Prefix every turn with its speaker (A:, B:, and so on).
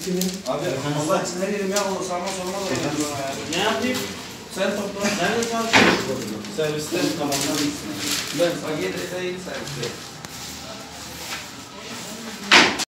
A: Abi Allah için her yerim ya onu sarma sorma da ya.
B: Ne yapayım?
A: Sen topla.
B: Nerede çalışıyorsun?
A: Serviste tamamlamışsın. Ben sana gelirse iyi serviste.